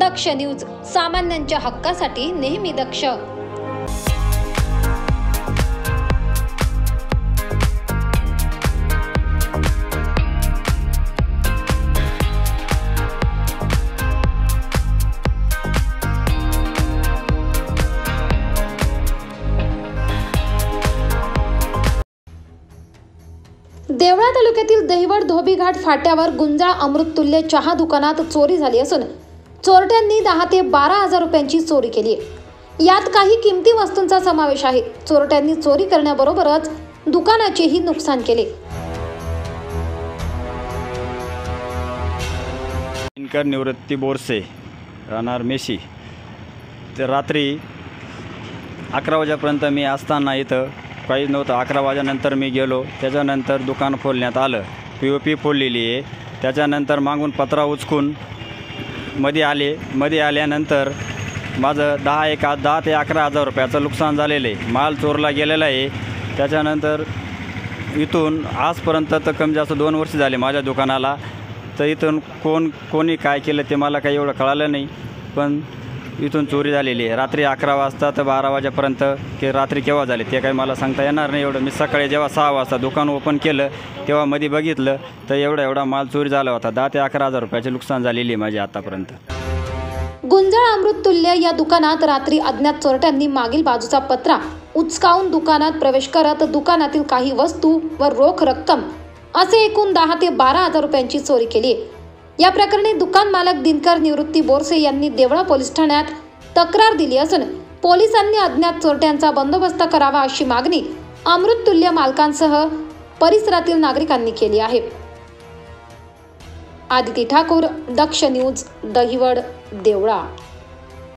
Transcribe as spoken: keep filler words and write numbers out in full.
दक्ष news, सामान्यांच्या हक्कासाठी नेहमी दक्ष। देवळा तालुक्यातील दहिवड धोबीघाट फाट्यावर गुंजाळ अमृततुल्य चहा दुकानात चोरी झाली असून चोरट्यांनी दहा ते बारा हजार रुपयांची चोरी केली आहे। यात काही किमती वस्तूंचा समावेश आहे। चोरट्यांनी चोरी करण्याबरोबरच दुकानाचेही नुकसान केले। दिनकर निवृत्ती बोरसे राहणार मेशी। तर रात्री अकरा वाजेपर्यंत मी असताना इथं काहीच नव्हतं। अकरा वाजेनंतर मी गेलो, त्याच्यानंतर दुकान फोडण्यात आलं, पी ओ पी फोडलेली आहे। त्याच्यानंतर मागून पत्रा उचकून मध्ये आले। मध्ये आल्यानंतर माझं दहा एक दहा ते अकरा हजार रुपयाचं नुकसान झालेलं आहे। माल चोरला गेलेला आहे। त्याच्यानंतर इथून आजपर्यंत तर कमी जास्त दोन वर्ष झाले माझ्या दुकानाला। तर इथून कोण कोणी काय केलं ते मला काही एवढं कळालं नाही, पण इथून चोरी झालेली आहे। रात्री अकरा वाजता तर बारा वाजेपर्यंत की रात्री केव्हा झाले ते काही मला सांगता येणार नाही एवढं। मी सकाळी जेव्हा सहा वाजता दुकान ओपन केलं तेव्हा मध्ये बघितलं तर एवढा एवढा माल चोरी झाला होता। दहा ते अकरा हजार रुपयाचे नुकसान झालेली आहे माझी आतापर्यंत। गुंजाळ अमृततुल्य या दुकानात रात्री अज्ञात चोरट्यांनी मागील बाजूचा पत्रा उचकावून दुकानात प्रवेश करत दुकानातील काही वस्तू व रोख रक्कम असे एकूण दहा ते बारा हजार रुपयांची चोरी केली आहे। या प्रकरणी दुकान मालक दिनकर निवृत्ती बोरसे यांनी देवळा पोलीस ठाण्यात तक्रार दिली असून पोलिसांनी अज्ञात चोरट्यांचा बंदोबस्त करावा अशी मागणी अमृततुल्य मालकांसह परिसरातील नागरिकांनी केली आहे। आदिती ठाकूर, दक्ष न्यूज, दहिवड, देवळा।